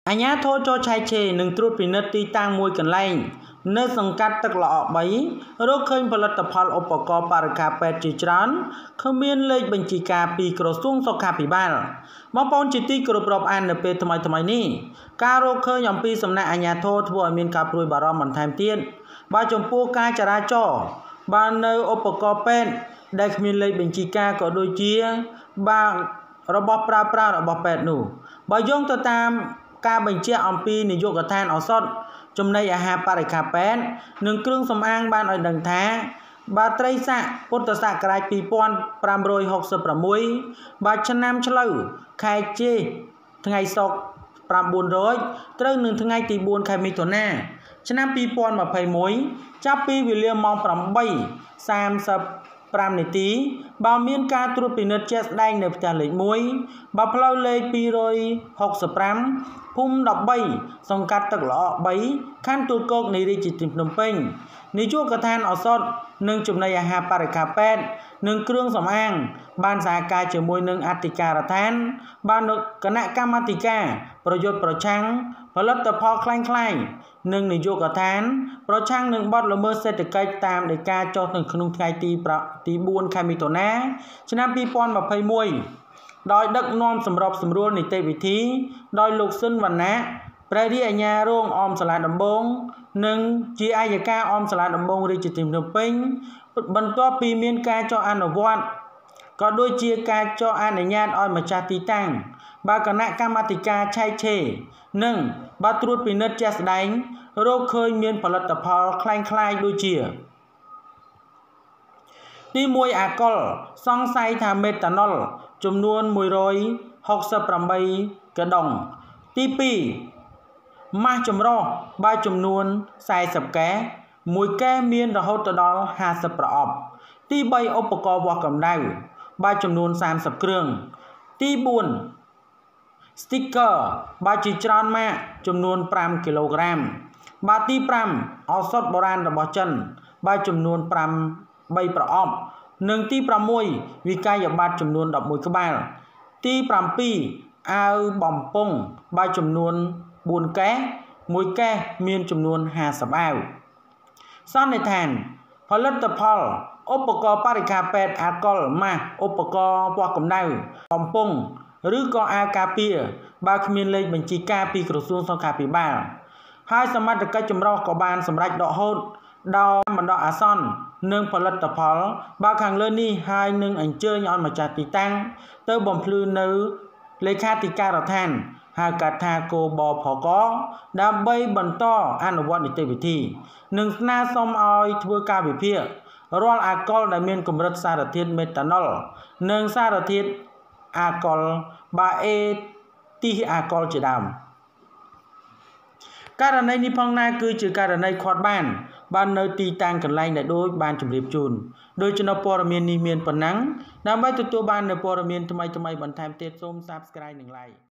អាញាធរចូលឆៃឆេនឹងត្រួតពិនិត្យទីតាំងមួយកន្លែងនៅសង្កាត់ទឹកល្អ3រកឃើញផលិតផលឧបករណ៍បរិក្ខារពេទ្យជាច្រើនគ្មានលេខបញ្ជីការពីក្រសួងសុខាភិបាលបងប្អូនជាទីគោរពរាប់អាននៅពេលថ្មីនេះការរកឃើញអំពីសំណាក់អាញាធរធ្វើឲ្យមានការព្រួយបារម្ភបន្ថែមទៀតបើចំពោះការចរាចរណ៍បាននៅឧបករណ៍ពេទ្យដែលគ្មានលេខបញ្ជីការក៏ដូចជាបាទរបស់ប្រើប្រាស់របស់ពេទ្យនោះបើយោងទៅតាមការបញ្ជាក់អំពីនាយកដ្ឋានឱសថចំណីអាហារបរិក្ខារពេទ្យនិងគ្រឿងសម្អាងបានឲ្យដឹងថាបាទត្រីស័កពុទ្ធសករាជ2566បាទឆ្នាំឆ្លូវខែចេថ្ងៃសុក្រ900ត្រូវនឹងថ្ងៃទី4ខែមិថុនាឆ្នាំ2021ចាប់ពីវេលាម៉ោង 8:35 នាទីបើមានការត្រួតពិនិត្យជាក់ស្ដែងនៅផ្ទះលេខ1បើផ្លូវលេខ265ភូមិ13សង្កាត់ទឹកល្អ3ខណ្ឌទួលគោកនៃរាជធានីភ្នំពេញនាយកដ្ឋានឱសថនិងចំណីអាហារបរិក្ខារពេទ្យនិងគ្រឿងសម្អាងបានសហការជាមួយនឹងអធិការដ្ឋានបានគណៈកម្មាធិការប្រយុទ្ធប្រឆាំងផលិតផលคล้ายៗនិងនាយកដ្ឋានប្រឆាំងនឹងបទល្មើសសេដ្ឋកិច្ចតាមដីកាចុះនៅក្នុងថ្ងៃទី4ខែមិថុនាឆ្នាំ2021ដោយដឹកនាំសម្របសម្រួលនីតិវិធីដោយលោកស៊ុនវណ្ណៈព្រះរាជអាជ្ញារងអមសាលាដំបងនិងជាអัยការអមសាលាដំបងរាជធានីភ្នំពេញបន្ទាប់ពីមានការចុះអនុវត្តក៏ដូចជាការចុះអនុញ្ញាតឲ្យម្ចាស់ទីតាំងបើគណៈកម្មាធិការឆៃឆេនិងបើត្រួតពិនិត្យជាក់ស្ដែងរកឃើញមានផលិតផលคล้ายៗដូចជាទី1អាកុលសង្ស័យថាមេតាណុលចំនួន168កដុងទី2ម៉ាស់ចម្រោះបើចំនួន40កែ1កែមានរហូតដល់50ប្រអប់ទី3ឧបករណ៍វាស់កម្ដៅបើចំនួន30គ្រឿងទី4 sticker បើជាច្រើនម៉ាកចំនួន5គីឡូក្រាមបាទទី5ឱសថបុរាណរបស់ចិនបើចំនួន3ប្រអប់និងទី6វិក័យប័ត្រចំនួន11ក្បាលទី7អាវបំពង់បើចំនួន4កែ1កែមានចំនួន50អាវសន្និដ្ឋានផលិតផលឧបករណ៍បរិក្ខារពេទ្យអាកុលម៉ាស់ឧបករណ៍វាស់កម្ដៅបំពង់ឬក៏អាវការពារបើគ្មានលេខបញ្ជីការពីក្រសួងសុខាភិបាលហើយសមត្ថកិច្ចចម្រុះក៏បានសម្រេចដកហូតដល់បណ្ដោះអាសន្ននិងផលិតផលបើខាងលើនេះហើយនឹងអញ្ជើញឲ្យម្ចាស់ទីតាំងទៅបំភ្លឺនៅលេខាធិការដ្ឋានហៅកាត់ថាគបផកដើម្បីបន្តអនុវត្តនីតិវិធីនិងស្នើសុំឲ្យធ្វើការវិភាគរាល់អាកុលដែលមានកម្រិតសារធាតុមេតាណុលនិងសារធាតុអាកុលបាអេទីអាកុលជាដើមករណីនេះផងណាគឺជាករណីខាត់បាននៅទីតាំងកន្លែងដែលដូចបានជម្រាបជូនដោយចំណុចព័ត៌មាននេះមានប៉ុណ្ណឹងដើម្បីទទួលបាននូវព័ត៌មានថ្មីបន្ថែមទៀតសូម Subscribe និង Like